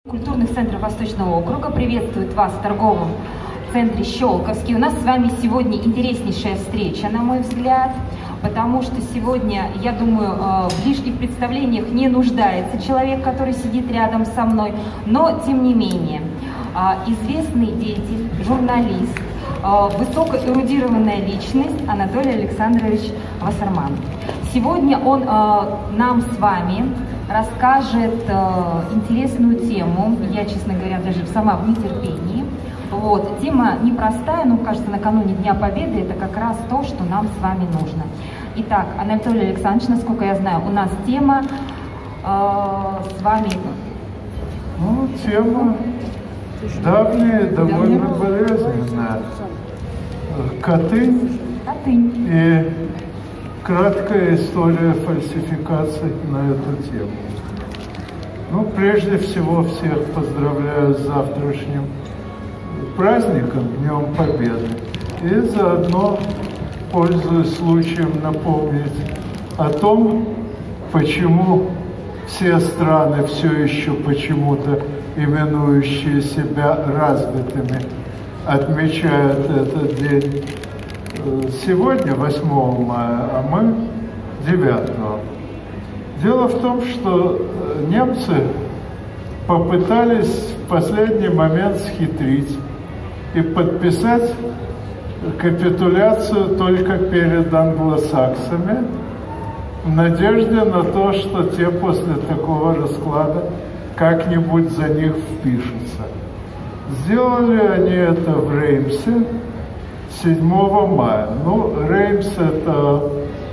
Культурных центров Восточного округа приветствует вас в торговом центре Щелковский. У нас с вами сегодня интереснейшая встреча, на мой взгляд, потому что сегодня, я думаю, в лишних представлениях не нуждается человек, который сидит рядом со мной, но тем не менее, известный деятель, журналист, высокоэрудированная личность Анатолий Александрович Вассерман. Сегодня он нам с вами расскажет интересную тему. Я, честно говоря, даже сама в нетерпении. Вот. Тема непростая, но, кажется, накануне Дня Победы это как раз то, что нам с вами нужно. Итак, Анатолий Александрович, насколько я знаю, у нас тема с вами... Ну, тема давняя, довольно болезненная. Катынь. И краткая история фальсификаций на эту тему. Ну, прежде всего, всех поздравляю с завтрашним праздником, Днем Победы. И заодно, пользуясь случаем, напомнить о том, почему все страны, все еще почему-то именующие себя развитыми, отмечают этот день сегодня, 8 мая, а мы 9. Дело в том, что немцы попытались в последний момент схитрить и подписать капитуляцию только перед англосаксами, в надежде на то, что те после такого расклада как-нибудь за них впишутся. Сделали они это в Реймсе 7 мая. Ну, Реймс – это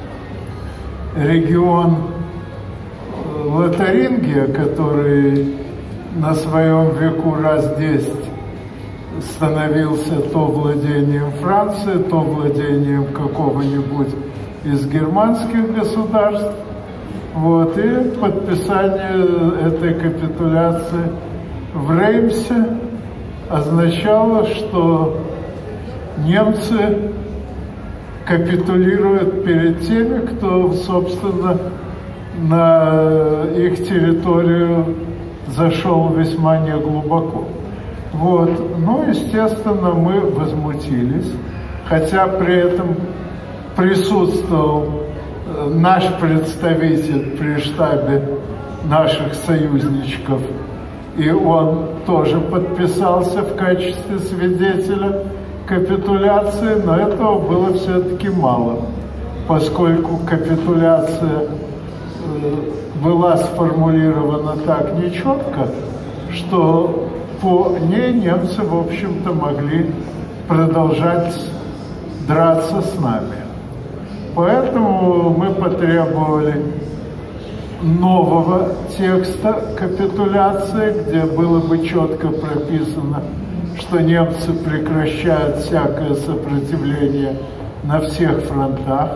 регион Лотарингия, который на своем веку раз 10 становился то владением Франции, то владением какого-нибудь из германских государств. Вот, и подписание этой капитуляции в Реймсе означало, что немцы капитулируют перед теми, кто, собственно, на их территорию зашел весьма неглубоко. Вот. Ну, естественно, мы возмутились, хотя при этом присутствовал наш представитель при штабе наших союзничков, и он тоже подписался в качестве свидетеля капитуляции, но этого было все-таки мало, поскольку капитуляция была сформулирована так нечетко, что по ней немцы, в общем-то, могли продолжать драться с нами. Поэтому мы потребовали нового текста капитуляции, где было бы четко прописано, что немцы прекращают всякое сопротивление на всех фронтах.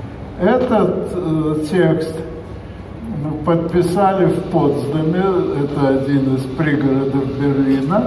Этот текст подписали в Потсдаме, это один из пригородов Берлина,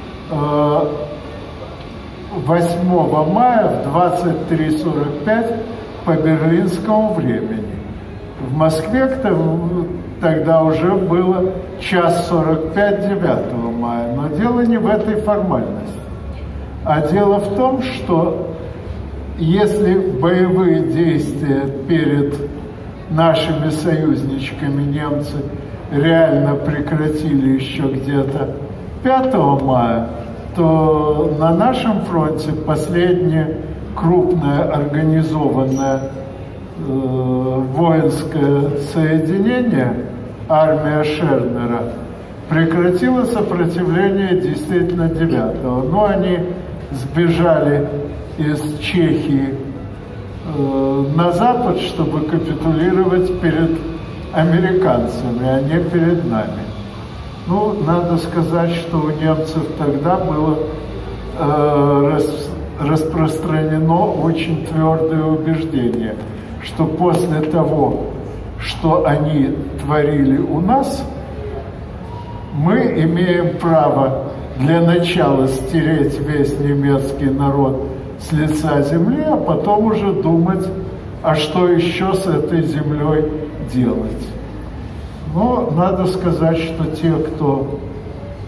8 мая в 23:45 по берлинскому времени. В Москве тогда уже было 1:45 9 мая, но дело не в этой формальности, а дело в том, что если боевые действия перед нашими союзничками немцы реально прекратили еще где-то 5 мая, то на нашем фронте последнее крупное организованное воинское соединение, армия Шернера, прекратила сопротивление действительно 9-го. Но они сбежали из Чехии на запад, чтобы капитулировать перед американцами, а не перед нами. Ну, надо сказать, что у немцев тогда было распространено очень твердое убеждение, что после того, что они творили у нас, мы имеем право для начала стереть весь немецкий народ с лица земли, а потом уже думать, а что еще с этой землей делать. Но надо сказать, что те, кто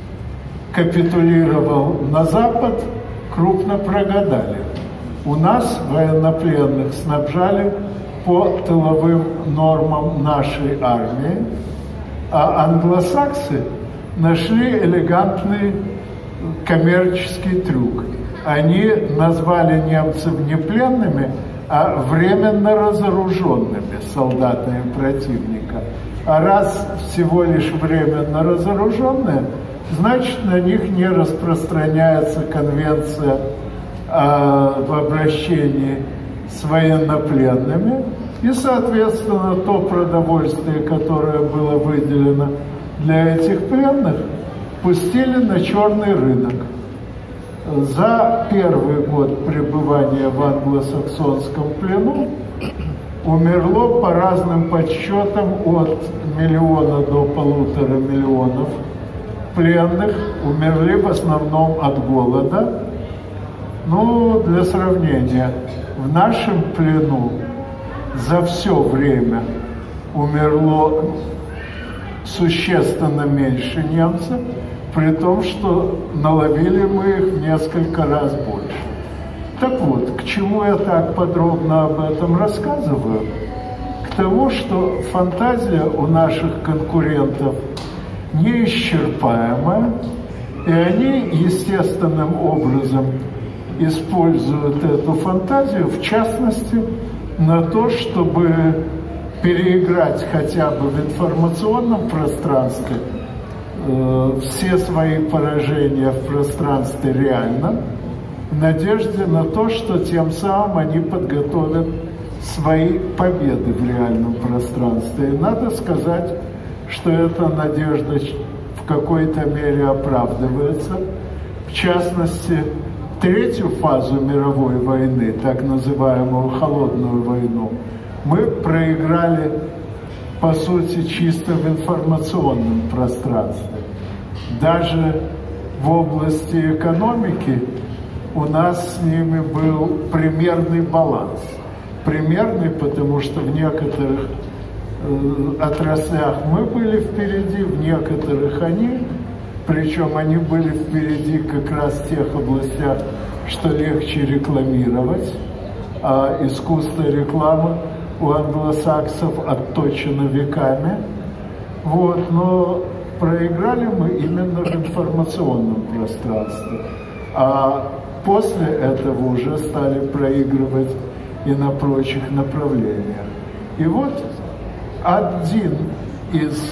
капитулировал на Запад, крупно прогадали. У нас военнопленных снабжали по тыловым нормам нашей армии, а англосаксы нашли элегантный коммерческий трюк. Они назвали немцев не пленными, а временно разоруженными солдатами противника. А раз всего лишь временно разоруженные, значит, на них не распространяется конвенция в обращении с военнопленными, и, соответственно, то продовольствие, которое было выделено для этих пленных, пустили на черный рынок. За первый год пребывания в англосаксонском плену умерло по разным подсчетам от 1 миллиона до 1,5 миллиона пленных, умерли в основном от голода. Ну, для сравнения, в нашем плену за все время умерло существенно меньше немцев, при том, что наловили мы их в несколько раз больше. Так вот, к чему я так подробно об этом рассказываю? К тому, что фантазия у наших конкурентов неисчерпаемая, и они естественным образом используют эту фантазию, в частности, на то, чтобы переиграть хотя бы в информационном пространстве все свои поражения в пространстве реальном, в надежде на то, что тем самым они подготовят свои победы в реальном пространстве. И надо сказать, что эта надежда в какой-то мере оправдывается. В частности, третью фазу мировой войны, так называемую холодную войну, мы проиграли, по сути, чисто в информационном пространстве. Даже в области экономики у нас с ними был примерный баланс. Примерный, потому что в некоторых отраслях мы были впереди, в некоторых они, причем они были впереди как раз в тех областях, что легче рекламировать, а искусство рекламы у англосаксов отточено веками. Вот, но проиграли мы именно в информационном пространстве. А после этого уже стали проигрывать и на прочих направлениях. И вот один из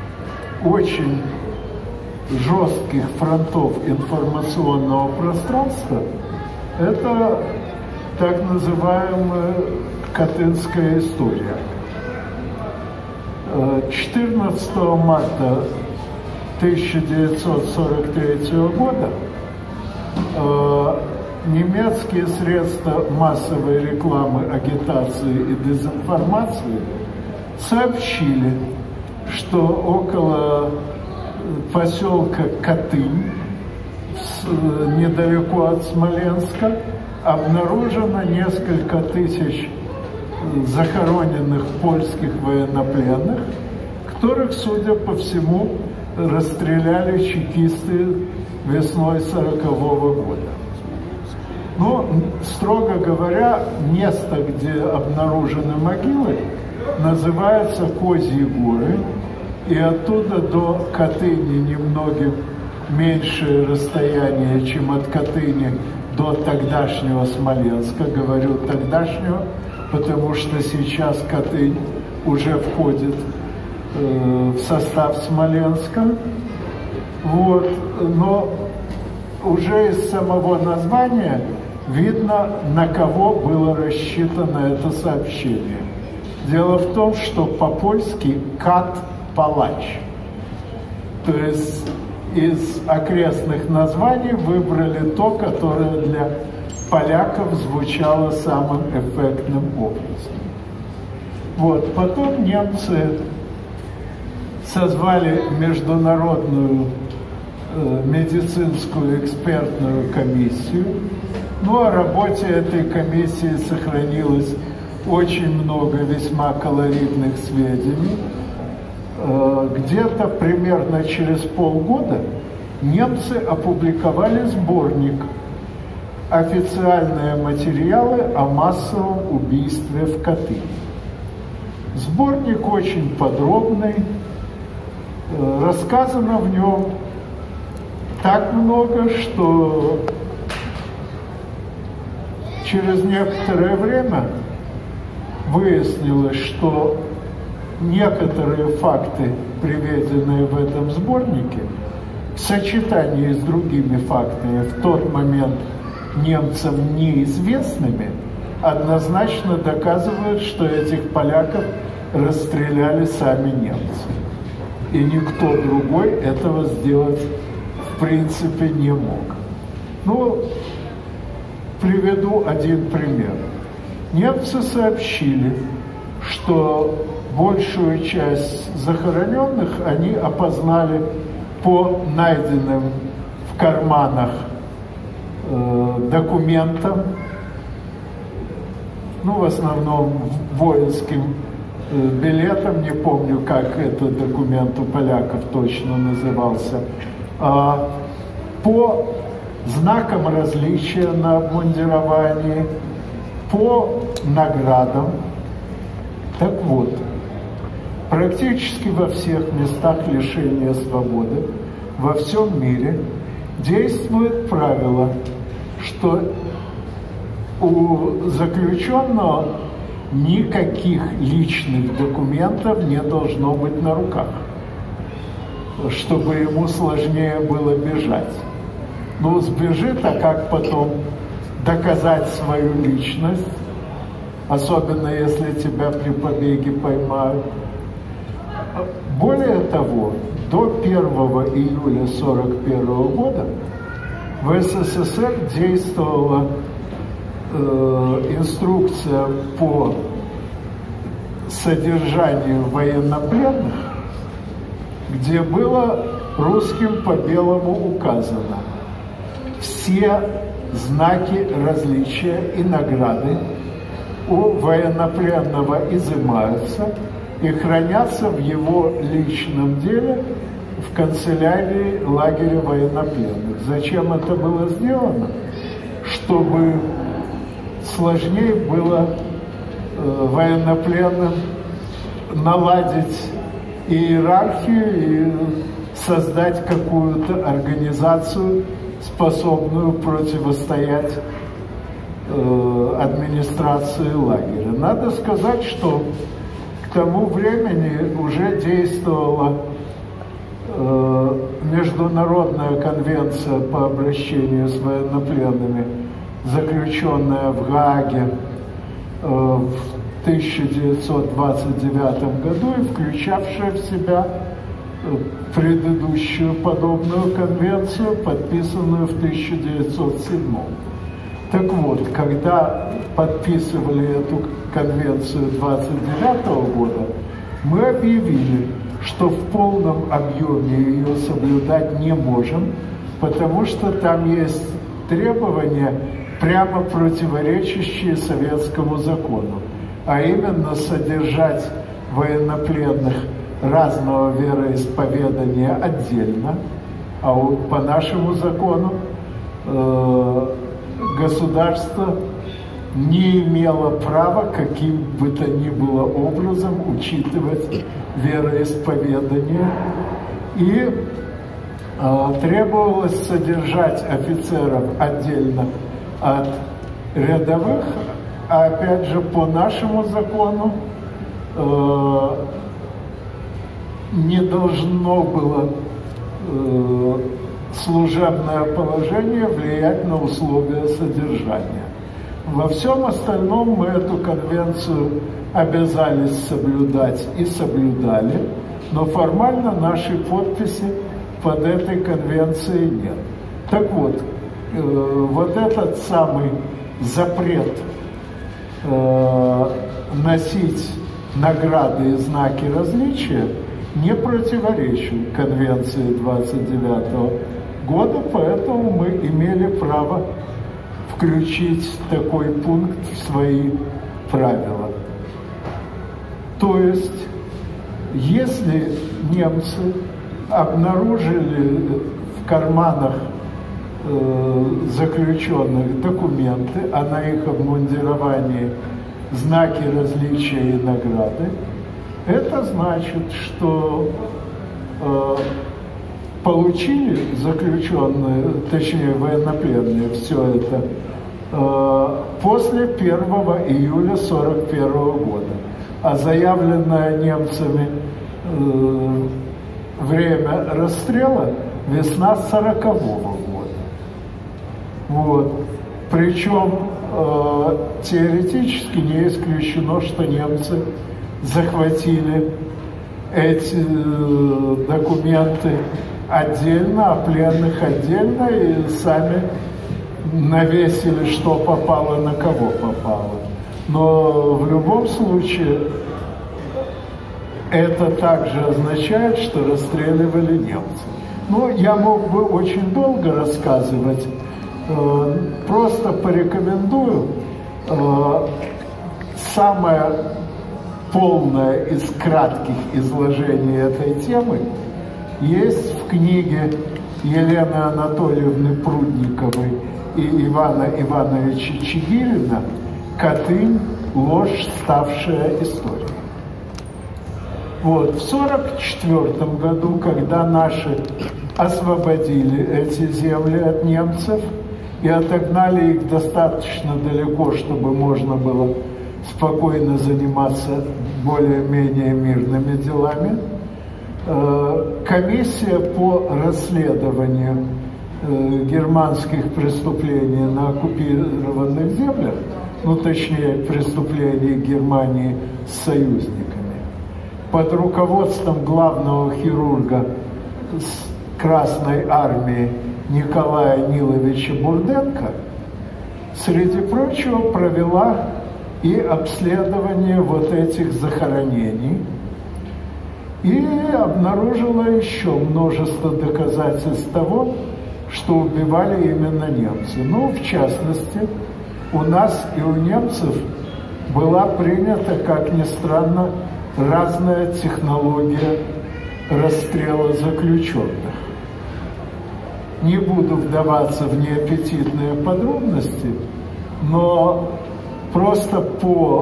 очень жестких фронтов информационного пространства – это так называемая Катынская история. 14 марта 1943 года немецкие средства массовой рекламы, агитации и дезинформации сообщили, что около поселка Катынь, недалеко от Смоленска, обнаружено несколько тысяч захороненных польских военнопленных, которых, судя по всему, расстреляли чекисты весной 1940 года. Но, строго говоря, место, где обнаружены могилы, называется Козьи горы, и оттуда до Катыни немногим меньшее расстояние, чем от Катыни до тогдашнего Смоленска. Говорю тогдашнего, потому что сейчас Катынь уже входит в состав Смоленска. Вот. Но уже из самого названия видно, на кого было рассчитано это сообщение. Дело в том, что по-польски «кат-палач». То есть из окрестных названий выбрали то, которое для поляков звучало самым эффектным образом. Вот. Потом немцы созвали международную медицинскую экспертную комиссию. Ну, о работе этой комиссии сохранилось очень много весьма колоритных сведений. Где-то примерно через полгода немцы опубликовали сборник «Официальные материалы о массовом убийстве в Катыни». Сборник очень подробный, рассказано в нем так много, что через некоторое время выяснилось, что некоторые факты, приведенные в этом сборнике, в сочетании с другими фактами, в тот момент немцам неизвестными, однозначно доказывают, что этих поляков расстреляли сами немцы. И никто другой этого сделать в принципе не мог. Ну, приведу один пример. Немцы сообщили, что большую часть захороненных они опознали по найденным в карманах документам, ну, в основном воинским билетом, не помню, как этот документ у поляков точно назывался, по знакам различия на обмундировании, по наградам. Так вот, практически во всех местах лишения свободы во всем мире действует правило, что у заключенного никаких личных документов не должно быть на руках, чтобы ему сложнее было бежать. Ну, сбежит, а как потом доказать свою личность, особенно если тебя при побеге поймают? Более того, до 1 июля 1941 года в СССР действовала инструкция по содержанию военнопленных, где было русским по белому указано: все знаки различия и награды у военнопленного изымаются и хранятся в его личном деле в канцелярии лагеря военнопленных. Зачем это было сделано? Чтобы сложнее было военнопленным наладить иерархию и создать какую-то организацию, способную противостоять администрации лагеря. Надо сказать, что к тому времени уже действовала Международная конвенция по обращению с военнопленными, заключенная в Гааге в 1929 году и включавшая в себя предыдущую подобную конвенцию, подписанную в 1907. Так вот, когда подписывали эту конвенцию 1929 года, мы объявили, что в полном объеме ее соблюдать не можем, потому что там есть требования, прямо противоречащие советскому закону, а именно содержать военнопленных разного вероисповедания отдельно, а вот по нашему закону государство не имело права каким бы то ни было образом учитывать вероисповедание, и требовалось содержать офицеров отдельно от рядовых, а опять же по нашему закону не должно было служебное положение влиять на условия содержания. Во всем остальном мы эту конвенцию обязались соблюдать и соблюдали, но формально нашей подписи под этой конвенцией нет. Так вот, вот этот самый запрет носить награды и знаки различия не противоречил конвенции 29 года, поэтому мы имели право включить такой пункт в свои правила. То есть, если немцы обнаружили в карманах заключенных документы, а на их обмундировании знаки различия и награды, это значит, что получили заключенные, точнее военнопленные, все это после 1 июля 1941 года. А заявленное немцами время расстрела весна 1940 года. Вот. Причем теоретически не исключено, что немцы захватили эти документы отдельно, а пленных отдельно, и сами навесили, что попало, на кого попало. Но в любом случае это также означает, что расстреливали немцы. Ну, я мог бы очень долго рассказывать, просто порекомендую. Самое полное из кратких изложений этой темы есть в книге Елены Анатольевны Прудниковой и Ивана Ивановича Чигирина «Катынь. Ложь, ставшая историей». Вот. В 1944 году, когда наши освободили эти земли от немцев и отогнали их достаточно далеко, чтобы можно было спокойно заниматься более-менее мирными делами, комиссия по расследованию германских преступлений на оккупированных землях, ну точнее преступлений Германии с союзниками, под руководством главного хирурга Красной армии Николая Ниловича Бурденко, среди прочего, провела и обследование вот этих захоронений и обнаружила еще множество доказательств того, что убивали именно немцы. Ну, в частности, у нас и у немцев была принята, как ни странно, разная технология расстрела заключенных. Не буду вдаваться в неаппетитные подробности, но просто по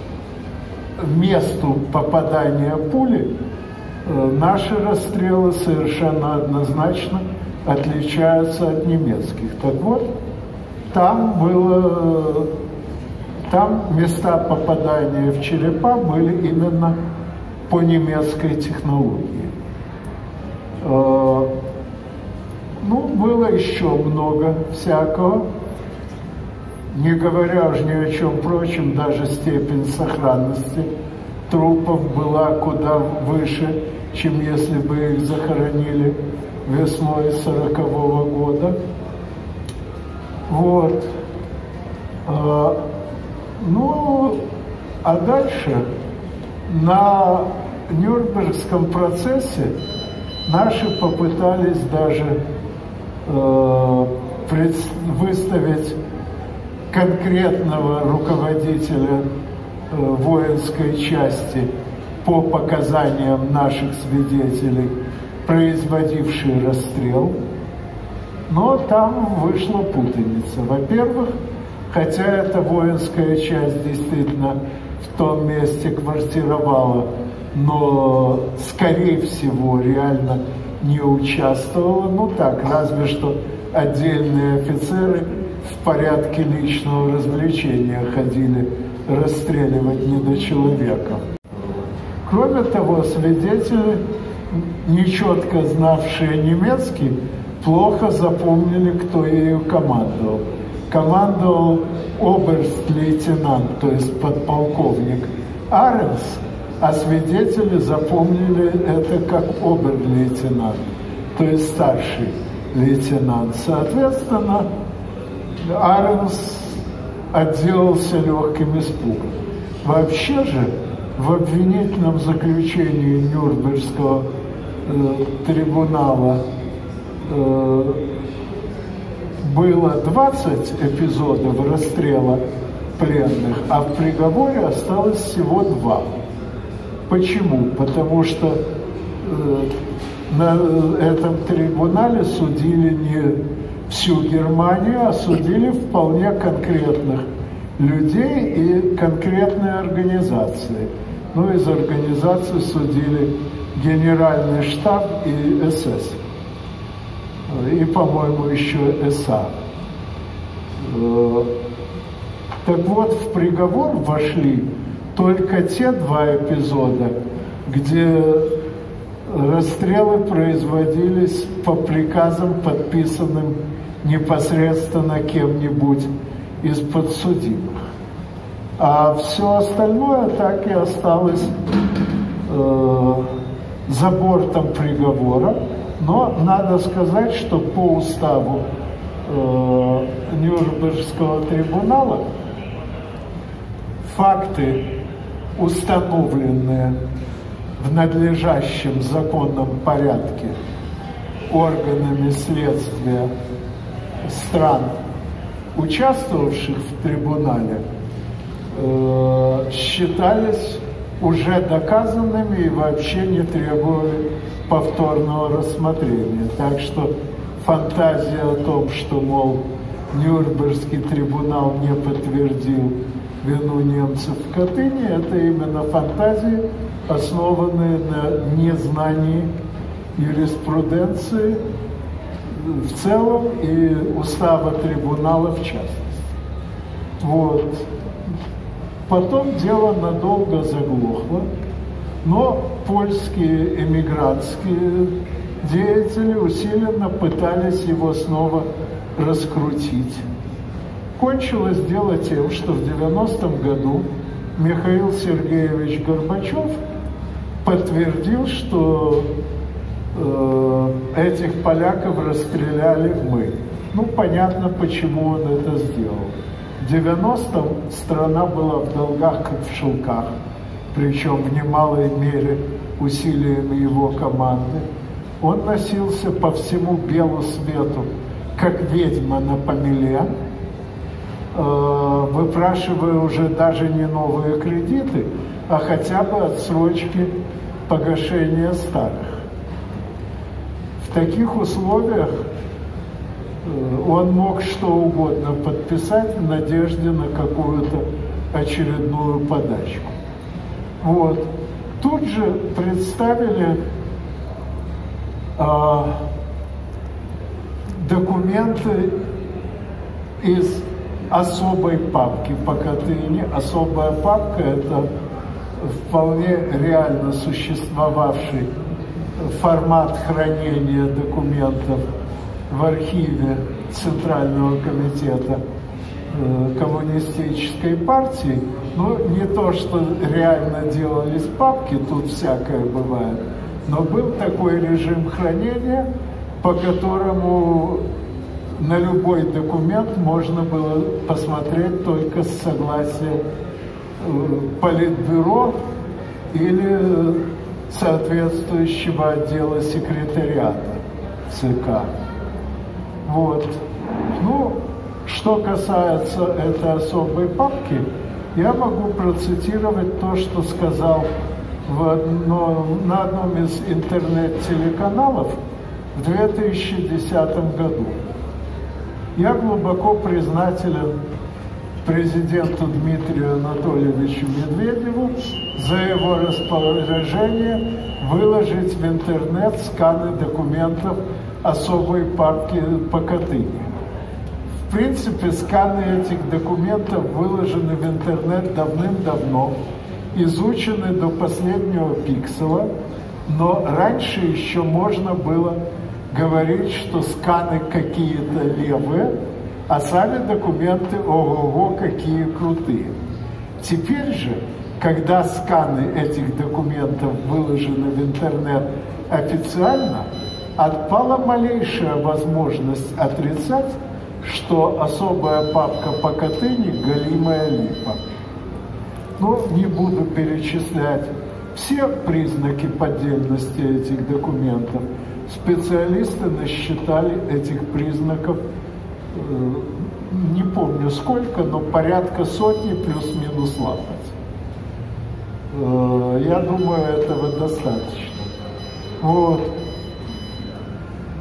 месту попадания пули наши расстрелы совершенно однозначно отличаются от немецких. Так вот, там места попадания в черепа были именно по немецкой технологии. Ну, было еще много всякого, не говоря уж ни о чем прочем, даже степень сохранности трупов была куда выше, чем если бы их захоронили весной 1940 года. Вот. Ну, а дальше на Нюрнбергском процессе наши попытались даже выставить конкретного руководителя воинской части по показаниям наших свидетелей, производивший расстрел. Но там вышла путаница. Во-первых, хотя эта воинская часть действительно в том месте квартировала, но, скорее всего, реально не участвовала. Ну так, разве что отдельные офицеры в порядке личного развлечения ходили расстреливать недочеловеков. Кроме того, свидетели, нечетко знавшие немецкий, плохо запомнили, кто ею командовал. Командовал оберст-лейтенант, то есть подполковник Аренс, а свидетели запомнили это как обер-лейтенант, то есть старший лейтенант. Соответственно, Аренс отделался легким испугом. Вообще же, в обвинительном заключении Нюрнбергского трибунала было 20 эпизодов расстрела пленных, а в приговоре осталось всего 2. Почему? Потому что на этом трибунале судили не всю Германию, а судили вполне конкретных людей и конкретные организации. Ну, из организаций судили Генеральный штаб и СС. И, по-моему, еще СА. Так вот, в приговор вошли только те два эпизода, где расстрелы производились по приказам, подписанным непосредственно кем-нибудь из подсудимых. А все остальное так и осталось за бортом приговора. Но надо сказать, что по уставу Нюрнбергского трибунала факты, установленные в надлежащем законном порядке органами следствия стран, участвовавших в трибунале, считались уже доказанными и вообще не требовали повторного рассмотрения. Так что фантазия о том, что, мол, Нюрнбергский трибунал не подтвердил вину немцев в Катыни, это именно фантазии, основанные на незнании юриспруденции в целом и устава трибунала в частности. Вот. Потом дело надолго заглохло, но польские эмигрантские деятели усиленно пытались его снова раскрутить. Кончилось дело тем, что в 90-м году Михаил Сергеевич Горбачев подтвердил, что этих поляков расстреляли мы. Ну, понятно, почему он это сделал. В 90-м страна была в долгах, как в шелках, причем в немалой мере усилиями его команды. Он носился по всему белу свету, как ведьма на помеле, выпрашивая уже даже не новые кредиты, а хотя бы отсрочки погашения старых. В таких условиях он мог что угодно подписать в надежде на какую-то очередную подачку. Вот. Тут же представили документы из особой папки по Катыни. Особая папка – это вполне реально существовавший формат хранения документов в архиве Центрального комитета коммунистической партии. Ну, не то, что реально делались папки, тут всякое бывает, но был такой режим хранения, по которому на любой документ можно было посмотреть только с согласия Политбюро или соответствующего отдела секретариата ЦК. Вот. Ну, что касается этой особой папки, я могу процитировать то, что сказал на одном из интернет-телеканалов в 2010 году. Я глубоко признателен президенту Дмитрию Анатольевичу Медведеву за его распоряжение выложить в интернет сканы документов особой папки по Катыни. В принципе, сканы этих документов выложены в интернет давным-давно, изучены до последнего пикселя, но раньше еще можно было говорить, что сканы какие-то левые, а сами документы ого-го какие крутые. Теперь же, когда сканы этих документов выложены в интернет официально, отпала малейшая возможность отрицать, что особая папка по Катыни галимая липа. Но не буду перечислять все признаки поддельности этих документов. Специалисты насчитали этих признаков, не помню сколько, но порядка сотни плюс-минус лапать. Я думаю, этого достаточно. Вот.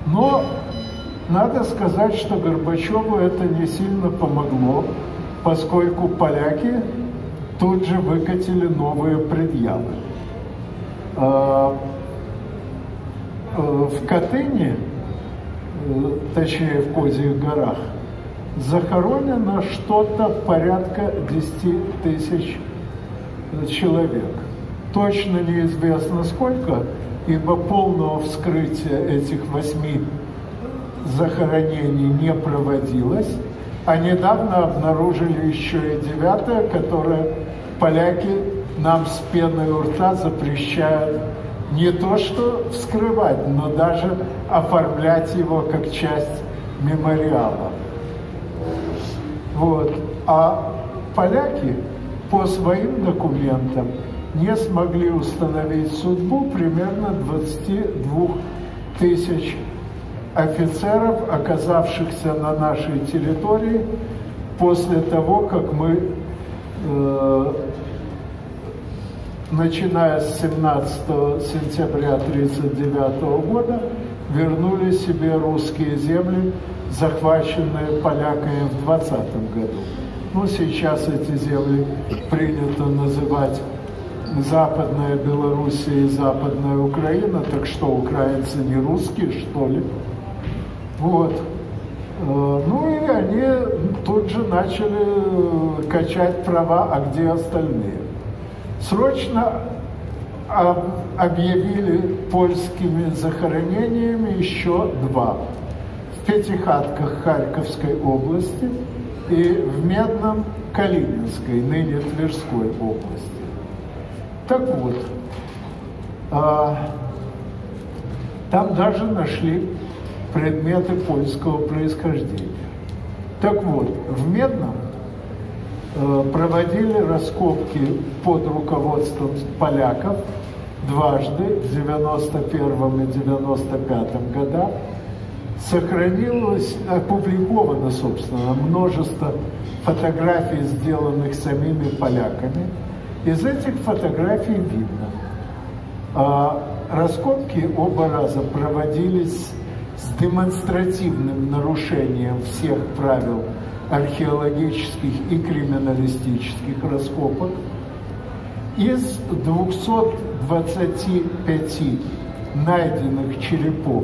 Но надо сказать, что Горбачеву это не сильно помогло, поскольку поляки тут же выкатили новые предъявы. В Катыни, точнее в Козьих горах, захоронено что-то порядка 10 тысяч человек. Точно неизвестно сколько, ибо полного вскрытия этих 8 захоронений не проводилось, а недавно обнаружили еще и 9-е, которое поляки нам с пеной у рта запрещают не то что вскрывать, но даже оформлять его как часть мемориала. Вот. А поляки по своим документам не смогли установить судьбу примерно 22 тысяч офицеров, оказавшихся на нашей территории после того, как мы, начиная с 17 сентября 1939 года, вернули себе русские земли, захваченные поляками в 20 году. Ну, сейчас эти земли принято называть Западная Белоруссия и Западная Украина, так что украинцы не русские, что ли? Вот. Ну и они тут же начали качать права, а где остальные? Срочно объявили польскими захоронениями еще 2. В Пятихатках Харьковской области и в Медном Калининской, ныне Тверской области. Так вот, там даже нашли предметы польского происхождения. Так вот, в Медном проводили раскопки под руководством поляков дважды, в 91 и 95 годах. Сохранилось, опубликовано, собственно, множество фотографий, сделанных самими поляками. Из этих фотографий видно, раскопки оба раза проводились с демонстративным нарушением всех правил археологических и криминалистических раскопок. Из 225 найденных черепов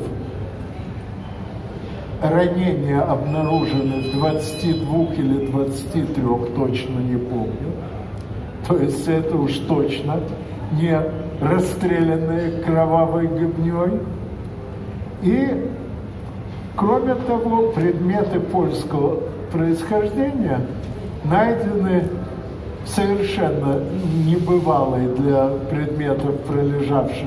ранения обнаружены в 22 или 23, точно не помню. То есть это уж точно не расстрелянные кровавой гыбней. И, кроме того, предметы польского происхождения найдены совершенно небывалой для предметов, пролежавших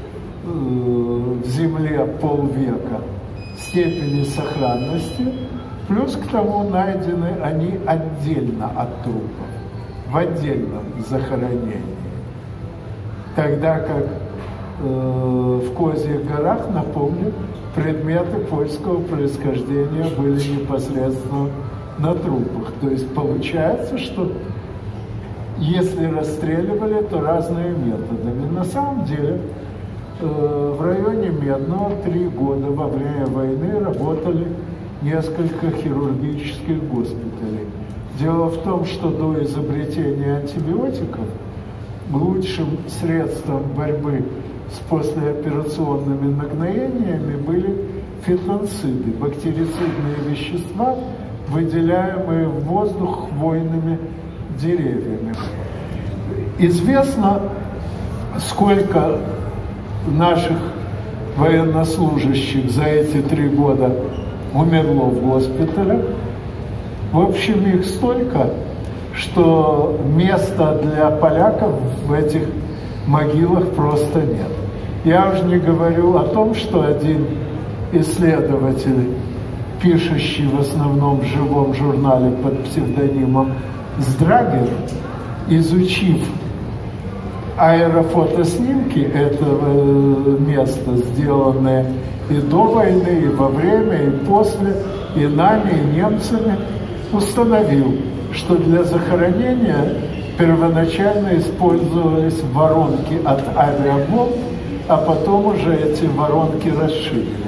в земле полвека, степени сохранности. Плюс к тому найдены они отдельно от трупов, в отдельном захоронении. Тогда как в Козьих горах, напомню, предметы польского происхождения были непосредственно на трупах. То есть получается, что если расстреливали, то разными методами. На самом деле в районе Медного 3 года во время войны работали несколько хирургических госпиталей. Дело в том, что до изобретения антибиотиков лучшим средством борьбы с послеоперационными нагноениями были фитонциды, бактерицидные вещества, выделяемые в воздух хвойными деревьями. Известно, сколько наших военнослужащих за эти 3 года умерло в госпиталях. В общем, их столько, что места для поляков в этих могилах просто нет. Я уже не говорю о том, что один исследователь, пишущий в основном в живом журнале под псевдонимом Здрагер, изучив аэрофотоснимки этого места, сделанные и до войны, и во время, и после, и нами, и немцами, установил, что для захоронения первоначально использовались воронки от авиабомб, а потом уже эти воронки расширили.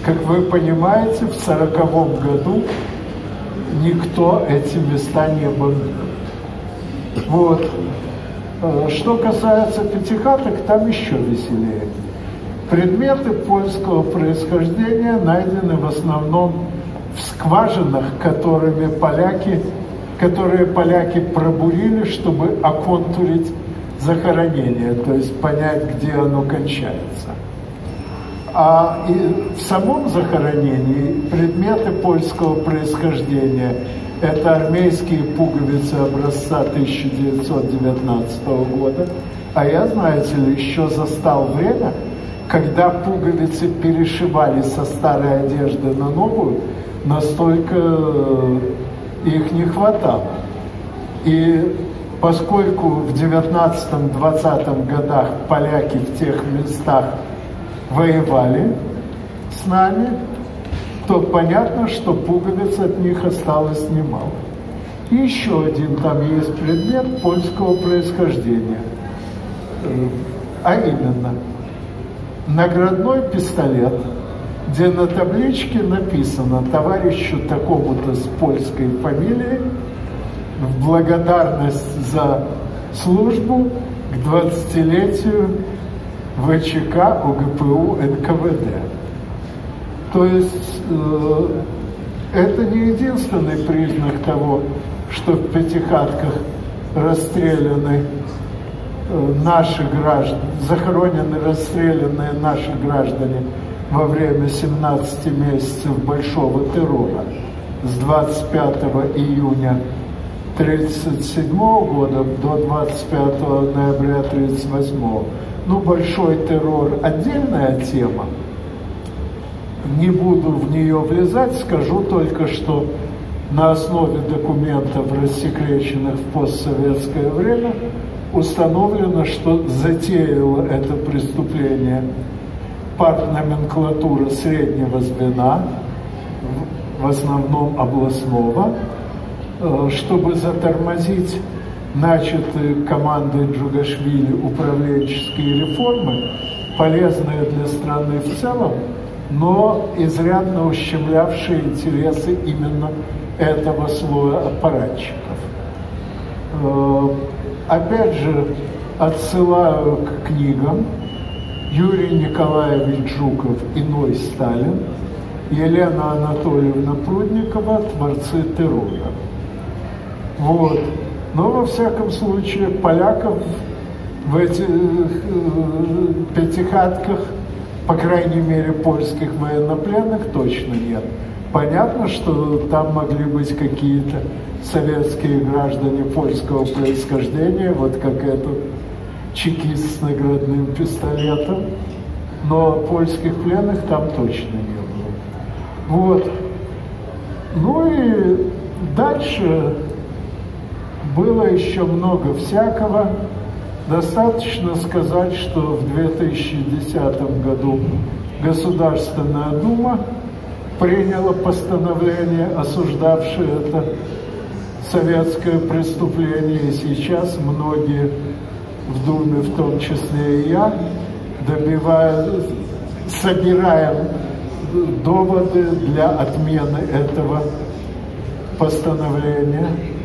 Как вы понимаете, в 1940 году никто эти места не бомбил. Вот. Что касается пятихаток, там еще веселее. Предметы польского происхождения найдены в основном в скважинах, которые поляки пробурили, чтобы оконтурить захоронение, то есть понять, где оно кончается. А и в самом захоронении предметы польского происхождения – это армейские пуговицы образца 1919 года. А я, знаете ли, еще застал время, когда пуговицы перешивали со старой одежды на новую, настолько их не хватало. И поскольку в 19-20 годах поляки в тех местах воевали с нами, то понятно, что пуговиц от них осталось немало. И еще один там есть предмет польского происхождения, а именно наградной пистолет, где на табличке написано «Товарищу такому-то с польской фамилией в благодарность за службу к 20-летию ВЧК ОГПУ НКВД». То есть это не единственный признак того, что в Пятихатках расстреляны наши граждане, захоронены расстрелянные наши граждане во время 17 месяцев большого террора с 25 июня 1937 года до 25 ноября 1938. Ну, большой террор – отдельная тема. Не буду в нее влезать, скажу только, что на основе документов, рассекреченных в постсоветское время, установлено, что затеяла это преступление партноменклатура среднего звена, в основном областного, чтобы затормозить начатые командой Джугашвили управленческие реформы, полезные для страны в целом, но изрядно ущемлявшие интересы именно этого слоя аппаратчиков. Опять же, отсылаю к книгам Юрий Николаевич Жуков «Иной Сталин», Елена Анатольевна Прудникова «Творцы террора». Вот. Но, во всяком случае, поляков в этих пятихатках, по крайней мере, польских военнопленных, точно нет. Понятно, что там могли быть какие-то советские граждане польского происхождения, вот как этот чекист с наградным пистолетом, но польских пленных там точно не было. Вот. Ну и дальше было еще много всякого. Достаточно сказать, что в 2010 году Государственная Дума приняла постановление, осуждавшее это советское преступление, и сейчас многие в Думе, в том числе и я, собираем доводы для отмены этого постановления.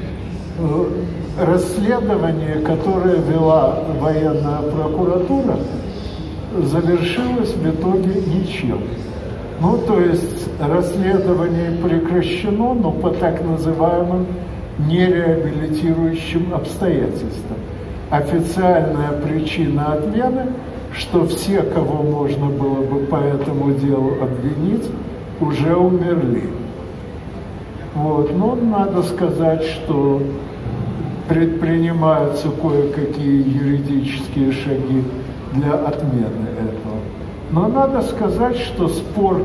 Расследование, которое вела военная прокуратура, завершилось в итоге ничем. Ну, то есть расследование прекращено, но по так называемым нереабилитирующим обстоятельствам. Официальная причина отмены, что все, кого можно было бы по этому делу обвинить, уже умерли. Вот. Но надо сказать, что предпринимаются кое-какие юридические шаги для отмены этого. Но надо сказать, что спор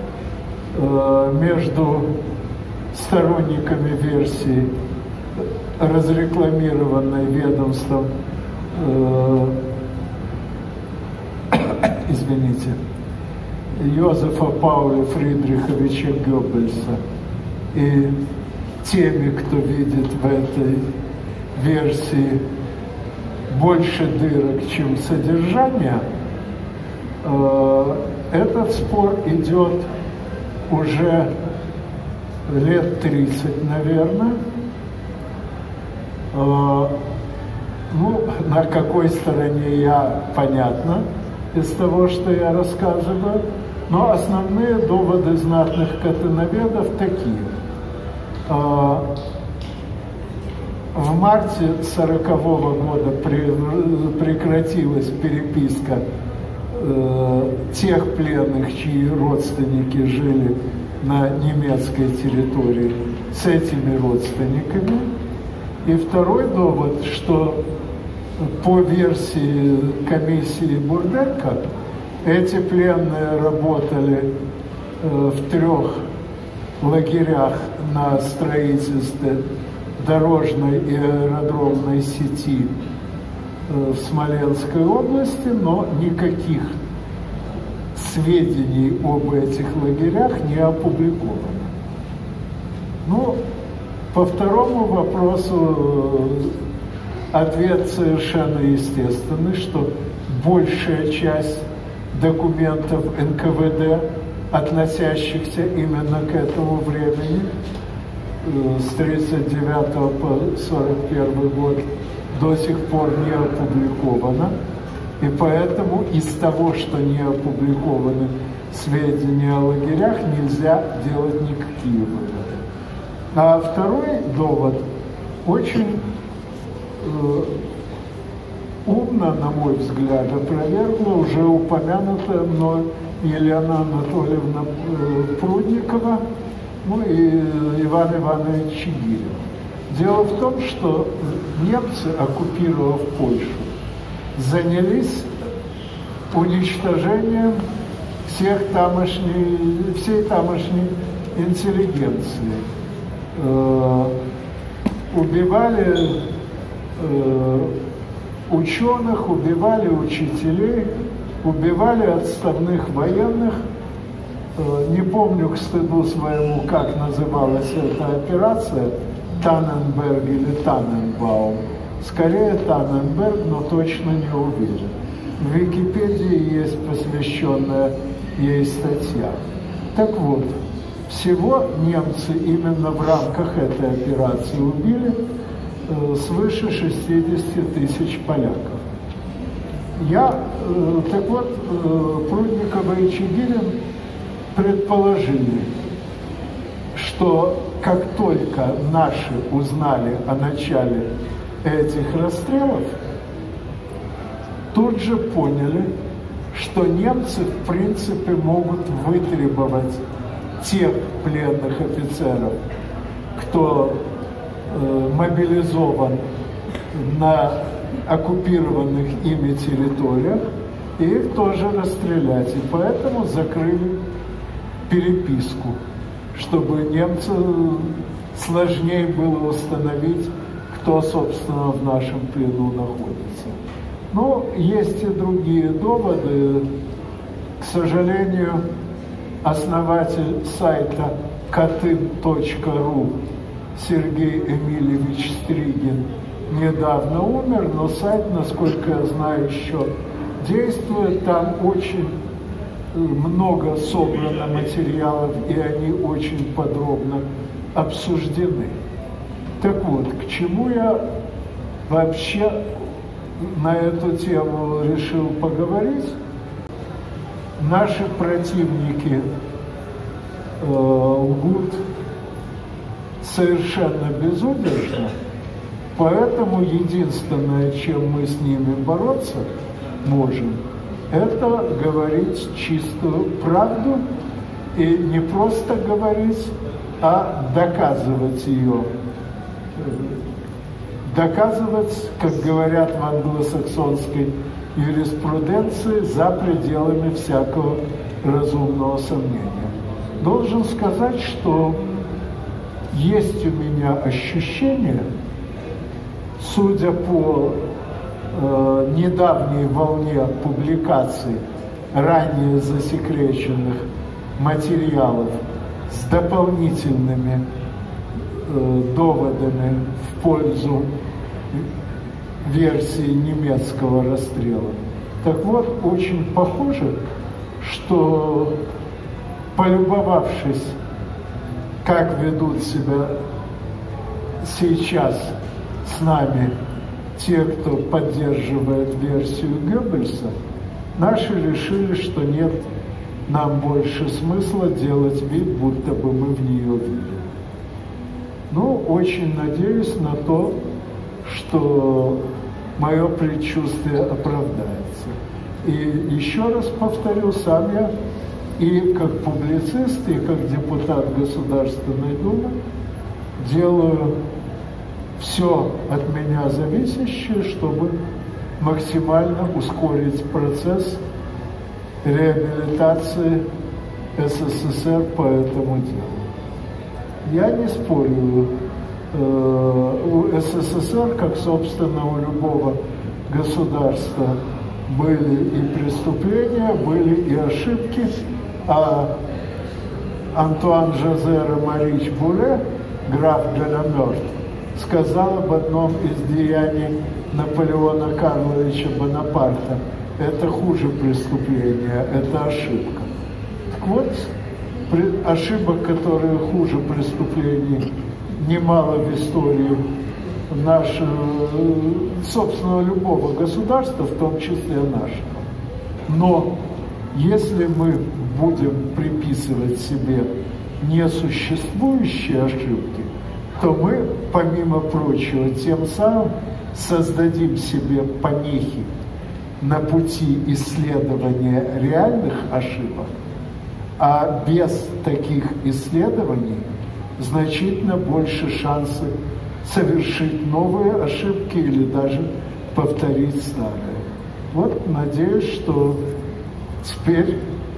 между сторонниками версии, разрекламированной ведомством, Йозефа Пауля Фридриховича Геббельса, и теми, кто видит в этой версии больше дырок, чем содержания, этот спор идет уже лет 30, наверное. Ну, на какой стороне я, понятно, из того, что я рассказываю. Но основные доводы знатных катановедов такие. В марте 1940 года прекратилась переписка тех пленных, чьи родственники жили на немецкой территории, с этими родственниками. И второй довод, что по версии комиссии Бурденко, эти пленные работали в 3 лагерях на строительстве дорожной и аэродромной сети в Смоленской области, но никаких сведений об этих лагерях не опубликовано. Ну, по второму вопросу ответ совершенно естественный, что большая часть документов НКВД, относящихся именно к этому времени, с 1939 по 1941 год, до сих пор не опубликовано. И поэтому из того, что не опубликованы сведения о лагерях, нельзя делать никакие выводы. А второй довод очень умно, на мой взгляд, опровергла уже упомянутая мной Елена Анатольевна Прудникова, ну и Иван Иванович Чигирин. Дело в том, что немцы, оккупировав Польшу, занялись уничтожением всей тамошней интеллигенции. Убивали ученых, убивали учителей, убивали отставных военных. Не помню, к стыду своему, как называлась эта операция, Танненберг или Танненбаум. Скорее Танненберг, но точно не уверен. В Википедии есть посвященная ей статья. Так вот, всего немцы именно в рамках этой операции убили свыше 60 тысяч поляков. Так вот, Прудникова и Чигирин предположили, что как только наши узнали о начале этих расстрелов, тут же поняли, что немцы в принципе могут вытребовать тех пленных офицеров, кто мобилизован на оккупированных ими территориях, и их тоже расстрелять. И поэтому закрыли переписку, чтобы немцам сложнее было установить, кто, собственно, в нашем плену находится. Но есть и другие доводы. К сожалению, основатель сайта katyn.ru Сергей Эмильевич Стригин недавно умер, но сайт, насколько я знаю, еще действует. Там очень много собрано материалов, и они очень подробно обсуждены. Так вот, к чему я вообще на эту тему решил поговорить? Наши противники лгут совершенно безудержно, поэтому единственное, чем мы с ними бороться можем, это говорить чистую правду, и не просто говорить, а доказывать ее. Доказывать, как говорят в англосаксонской юриспруденции, за пределами всякого разумного сомнения. Должен сказать, что есть у меня ощущение, судя по недавней волне публикаций ранее засекреченных материалов с дополнительными доводами в пользу версии немецкого расстрела. Так вот, очень похоже, что полюбовавшись, как ведут себя сейчас с нами те, кто поддерживает версию Геббельса, наши решили, что нет нам больше смысла делать вид, будто бы мы в нее верим. Ну, очень надеюсь на то, что мое предчувствие оправдается. И еще раз повторю, сам я и как публицист, и как депутат Государственной Думы делаю все от меня зависящее, чтобы максимально ускорить процесс реабилитации СССР по этому делу. Я не спорю, у СССР, как, собственно, у любого государства, были и преступления, были и ошибки, а Антуан Жозе Ромарич Буре, граф Галямёрт, сказал об одном из деяний Наполеона Карловича Бонапарта: это хуже преступления, это ошибка. Так вот, ошибок, которые хуже преступлений, немало в истории нашего, собственно, любого государства, в том числе нашего. Но если мы будем приписывать себе несуществующие ошибки, то мы, помимо прочего, тем самым создадим себе помехи на пути исследования реальных ошибок, а без таких исследований значительно больше шансы совершить новые ошибки или даже повторить старые. Вот, надеюсь, что теперь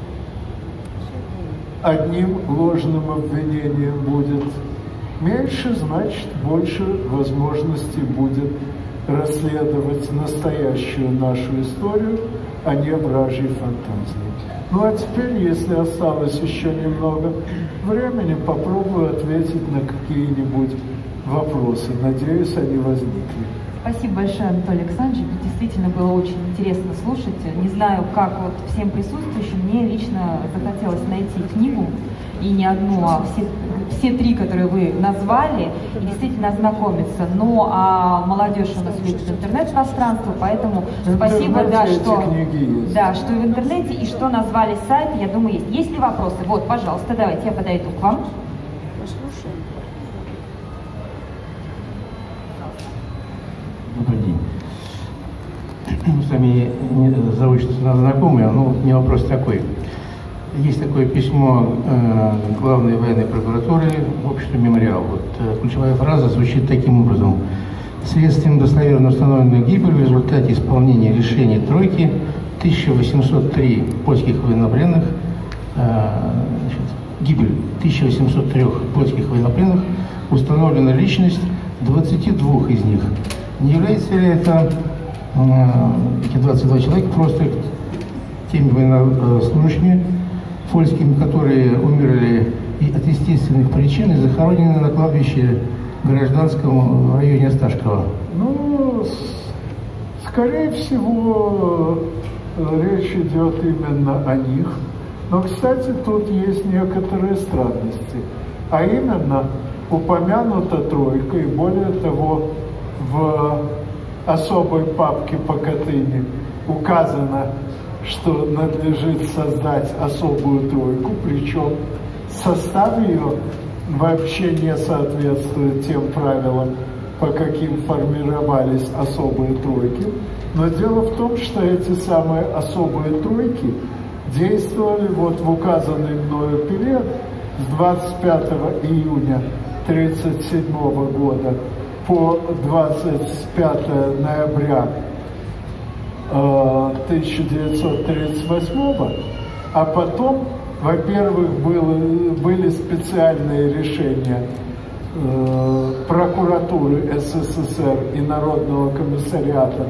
одним ложным обвинением будет меньше, значит, больше возможностей будет расследовать настоящую нашу историю, а не вражьи фантазии. Ну а теперь, если осталось еще немного времени, попробую ответить на какие-нибудь вопросы. Надеюсь, они возникли. Спасибо большое, Анатолий Александрович. Действительно было очень интересно слушать. Не знаю, как вот всем присутствующим, мне лично захотелось найти книгу, и не одну, а все три, которые вы назвали, и действительно ознакомиться. Ну, а молодежь у нас любит интернет-пространство, поэтому спасибо, да, что в интернете, и что назвали сайт, я думаю, есть. Есть ли вопросы? Вот, пожалуйста, давайте я подойду к вам. Добрый день. Мы с вами заочно знакомы, но у меня вопрос такой. Есть такое письмо главной военной прокуратуры в обществе «Мемориал». Вот, ключевая фраза звучит таким образом: следствием достоверно установлена гибель в результате исполнения решения тройки 1803 польских военнопленных, гибель 1803 польских военнопленных, установлена личность 22 из них. Не является ли это, эти 22 человека, просто теми военнослужащими польскими, которые умерли и от естественных причин и захоронены на кладбище гражданском в районе Осташкова? Ну, скорее всего, речь идет именно о них. Но, кстати, тут есть некоторые странности. А именно, упомянута тройка, и более того, в особой папке по Катыни указано, что надлежит создать особую тройку, причем состав ее вообще не соответствует тем правилам, по каким формировались особые тройки. Но дело в том, что эти самые особые тройки действовали вот в указанный мною период с 25 июня 1937 года по 25 ноября 1938, а потом, во-первых, были специальные решения прокуратуры СССР и Народного комиссариата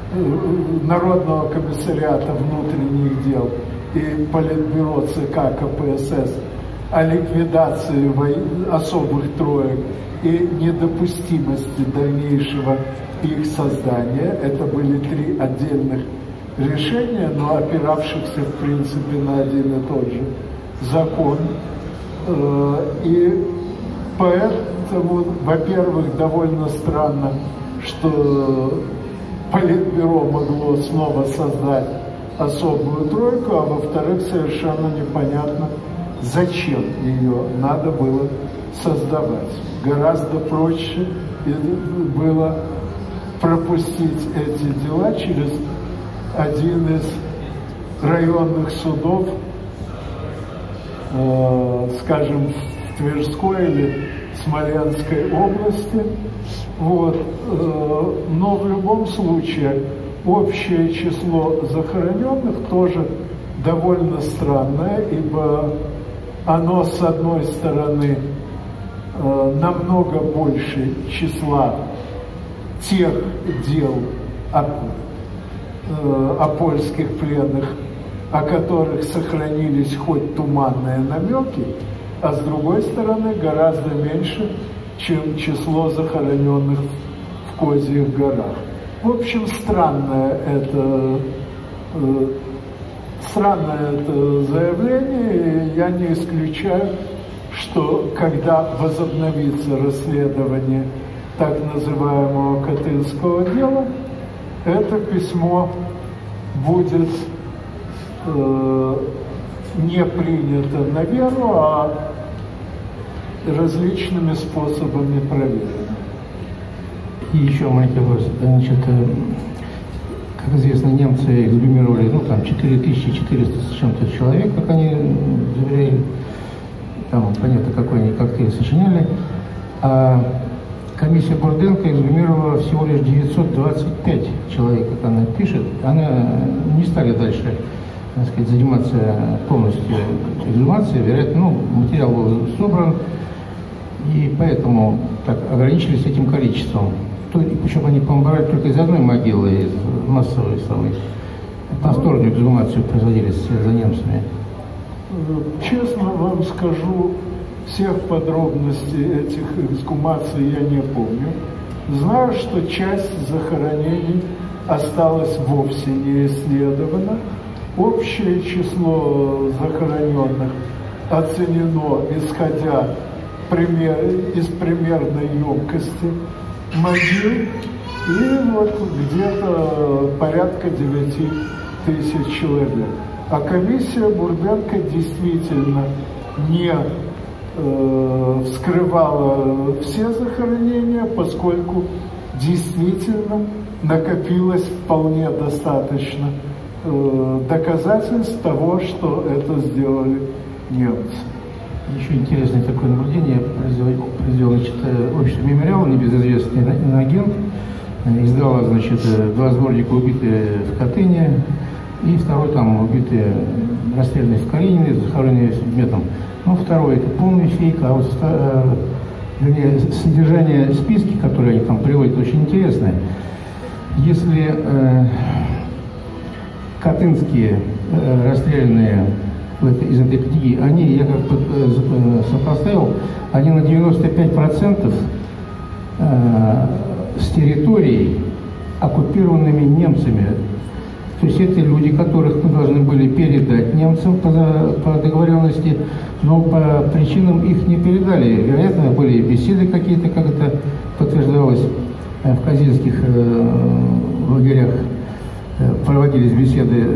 внутренних дел и Политбюро ЦК КПСС о ликвидации особых троек и недопустимости дальнейшего их создания. Это были три отдельных решения, но опиравшихся в принципе на один и тот же закон. И поэтому, во-первых, довольно странно, что Политбюро могло снова создать особую тройку, а во-вторых, совершенно непонятно, зачем ее надо было создавать. Гораздо проще было пропустить эти дела через один из районных судов, скажем, в Тверской или Смоленской области. Вот. Но в любом случае общее число захороненных тоже довольно странное, ибо оно, с одной стороны, намного больше числа тех дел о польских пленных, о которых сохранились хоть туманные намеки, а с другой стороны гораздо меньше, чем число захороненных в Козьих горах. В общем, странное это заявление, и я не исключаю, что когда возобновится расследование так называемого Катынского дела, это письмо будет не принято на веру, а различными способами проверено. И еще маленький вопрос. Значит, как известно, немцы эксгумировали, 4400 с чем-то человек, как они заверяли. Там понятно, какой они коктейль сочиняли. А комиссия Бурденко эксгумировала всего лишь 925 человек, как она пишет. Она не стали дальше, так сказать, заниматься полностью эксгумацией. Вероятно, материал был собран, и поэтому так ограничились этим количеством. Причем они, по-моему, брали только из одной могилы, из массовой самой. Повторную эксгумацию производили за немцами. Честно вам скажу, всех подробностей этих эксгумаций я не помню. Знаю, что часть захоронений осталась вовсе не исследована. Общее число захороненных оценено, исходя из примерной емкости могил, и вот где-то порядка 9000 человек. А комиссия Бурденко действительно не вскрывала все захоронения, поскольку действительно накопилось вполне достаточно доказательств того, что это сделали немцы. Еще интересное такое наблюдение произвел, значит, общество «Мемориал», небезызвестный иноагент, издало, значит, 2 сборника «Убитые в Катыни», и второй там «Убитые, расстрелянные в Калинине, захороненные метом». Второй это полный фейк, а вот вернее, содержание списки, которые они там приводят, очень интересное. Если катынские расстрелянные из этой книги, они, я как-то сопоставил, они на 95% с территорий, оккупированными немцами. То есть это люди, которых мы должны были передать немцам по договоренности, но по причинам их не передали. Вероятно, были беседы какие-то, как это подтверждалось в казинских лагерях, проводились беседы